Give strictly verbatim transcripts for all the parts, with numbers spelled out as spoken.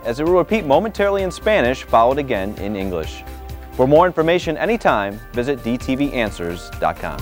as it will repeat momentarily in Spanish, followed again in English. For more information anytime, visit d t v answers dot com.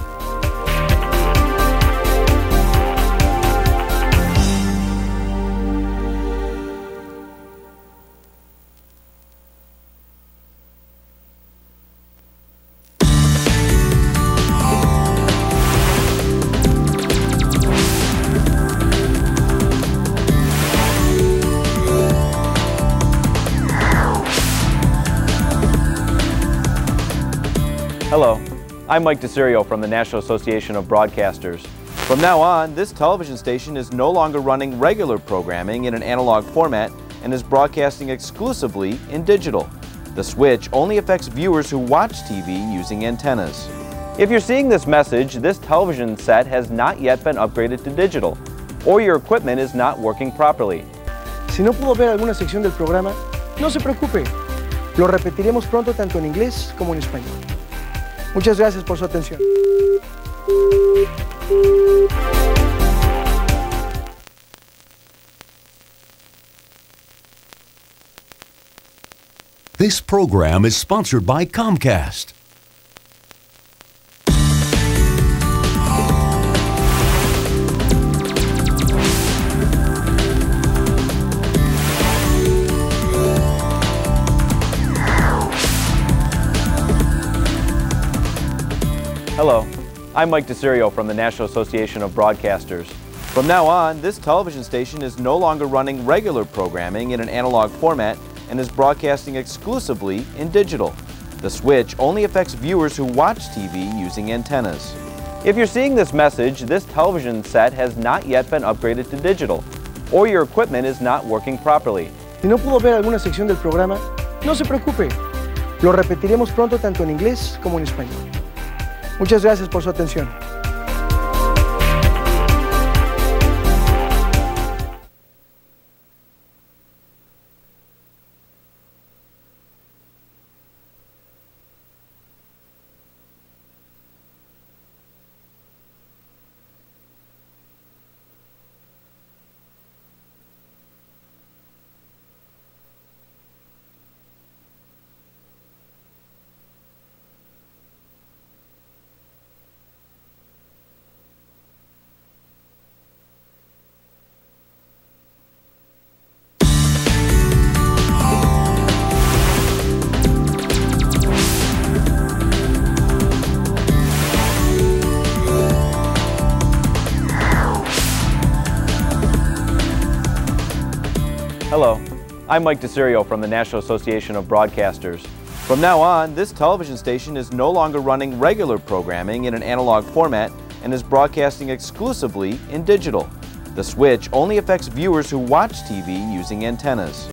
Hello, I'm Mike DeCirio from the National Association of Broadcasters. From now on, this television station is no longer running regular programming in an analog format and is broadcasting exclusively in digital. The switch only affects viewers who watch T V using antennas. If you're seeing this message, this television set has not yet been upgraded to digital, or your equipment is not working properly. Si no pudo ver alguna sección del programa, no se preocupe. Lo repetiremos pronto tanto en inglés como en español. Muchas gracias por su atención. This program is sponsored by Comcast. Hello, I'm Mike DeCirio from the National Association of Broadcasters. From now on, this television station is no longer running regular programming in an analog format and is broadcasting exclusively in digital. The switch only affects viewers who watch T V using antennas. If you're seeing this message, this television set has not yet been upgraded to digital, or your equipment is not working properly. Si no pudo ver alguna sección del programa, no se preocupe. Lo repetiremos pronto tanto en inglés como en español. Muchas gracias por su atención. Hello, I'm Mike DeCirio from the National Association of Broadcasters. From now on, this television station is no longer running regular programming in an analog format and is broadcasting exclusively in digital. The switch only affects viewers who watch T V using antennas.